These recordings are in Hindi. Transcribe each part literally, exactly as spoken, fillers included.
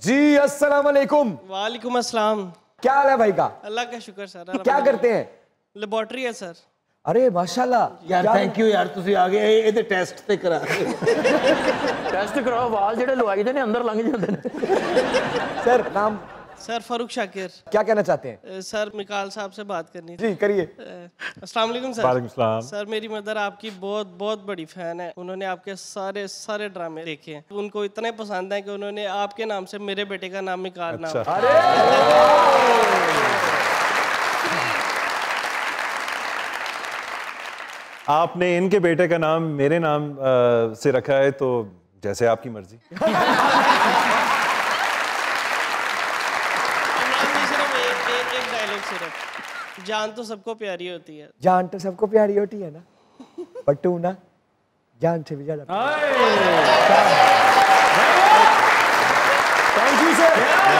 जी अस्सलाम वालेकुम। वालेकुम अस्सलाम। क्या हाल है भाई का? अल्लाह का शुक्र सर। क्या करते हैं? लेबोरेटरी है सर। अरे माशाल्लाह यार थैंक यू यार तुसी आ गए ये टेस्ट ते करा टेस्ट कराओ वाल जेडे लवाई दे ने अंदर लंघ जांदे ने। सर नाम? सर फारूक शाकिर। क्या कहना चाहते हैं? सर मिकाल साहब से बात करनी थी। जी करिए। अस्सलाम वालेकुम सर। वालेकुम सलाम। सर मेरी मदर आपकी बहुत बहुत बड़ी फैन है। उन्होंने आपके सारे सारे ड्रामे देखे हैं। उनको इतने पसंद है कि उन्होंने आपके नाम से मेरे बेटे का नाम मिकाल नाम। अरे आपने इनके बेटे का नाम मेरे नाम आ, से रखा है तो जैसे आपकी मर्जी। एक डायलॉग सिर्फ, जान तो सबको प्यारी होती है। जान तो सबको प्यारी होती है ना, पट्टू ना जान से भी ज्यादा। Thank you sir.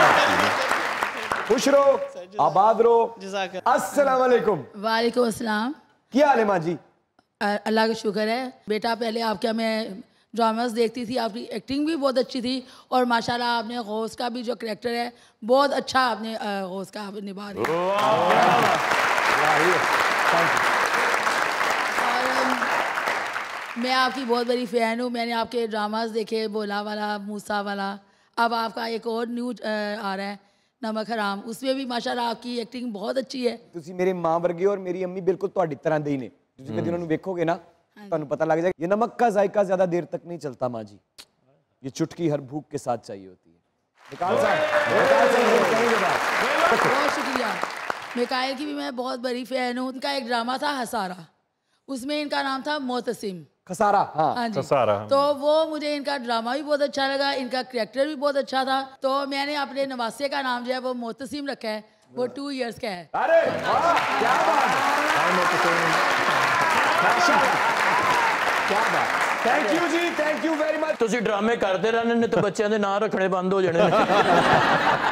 खुश रहो, आबाद रहो। अस्सलाम वालेकुम। वालेकुम अस्सलाम। क्या हाल है माँ जी? अल्लाह का शुक्र है। बेटा पहले आपका मैं ड्रामास देखती थी, आपकी एक्टिंग भी बहुत अच्छी थी और माशाल्लाह आपने गौस का भी जो करेक्टर है बहुत अच्छा आपने गौस का आप निभा रहे हैं। और मैं आपकी बहुत बड़ी फ़ैन हूँ। मैंने आपके ड्रामास देखे, बोला वाला, मूसा वाला, अब आपका एक और न्यू आ रहा है नमक हराम, उसमें भी माशाल्लाह आपकी एक्टिंग बहुत अच्छी है। तुसी मेरे माँ वर्गे और मेरी अम्मी बिल्कुल ਤੁਹਾਡੀ तरह ਦੇ ही ने। तुसी कभी उन्होंने देखोगे ना ਤੁਹਾਨੂੰ पता लग जाएगा। ये नमक का जायका ज्यादा देर तक नहीं चलता माँ जी, ये चुटकी हर भूख के साथ चाहिए होती है। मिकाल साहब, मिकाल साहब बहुत शुक्रिया। मिकाइल की भी मैं बहुत बड़ी फ़ैन हूँ। उनका एक ड्रामा था हसारा, उसमें इनका नाम था मोतसिम खसारा। हाँ, हाँ जी। खसारा। तो वो मुझे इनका ड्रामा भी बहुत अच्छा लगा, इनका करैक्टर भी बहुत अच्छा था। तो मैंने अपने नवासे का नाम जो है वो मोतसिम रखा है, वो टू इयर्स का है। अरे वाह, क्या बात है, क्या बात। थैंक यू जी, थैंक यू वेरी मच। तुसी ड्रामे करते रहने ने तो बच्चों के नाम रखने बंद हो जाने।